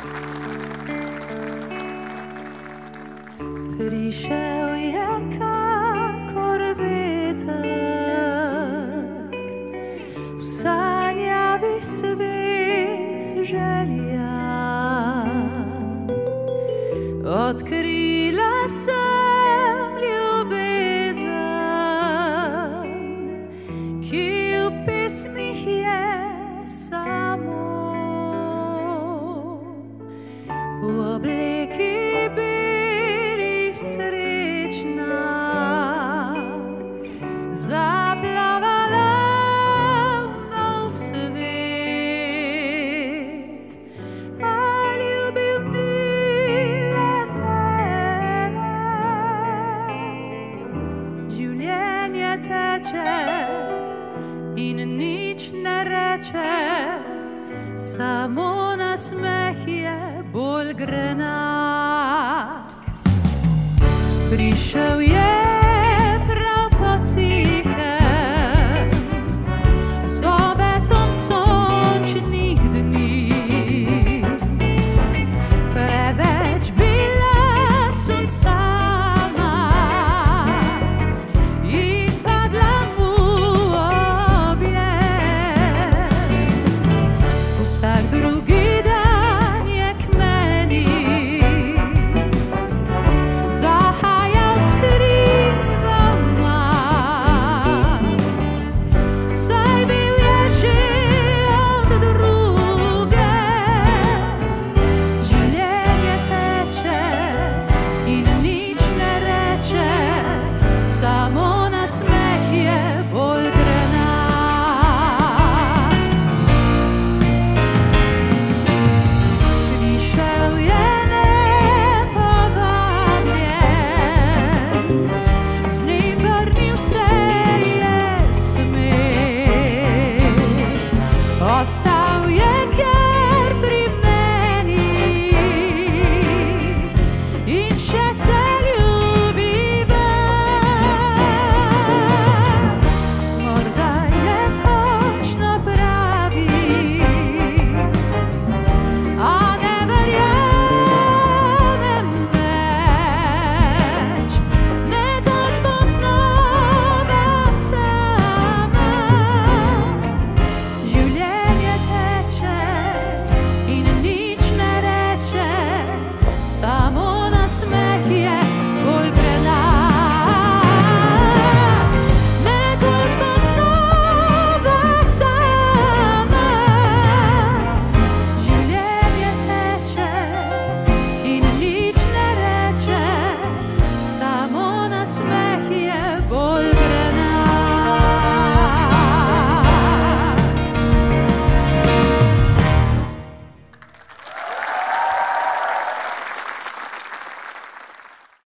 Prišel je kakor veter, v sanjavi svet želja. Odkrila sem ljubezen, ki v pesmih je samo, v obleki zaplavala v nov svet, a ljubil ni le mene. Življenje teče in nič ne reče, samo nasmeh je bolj grenak. Prišel je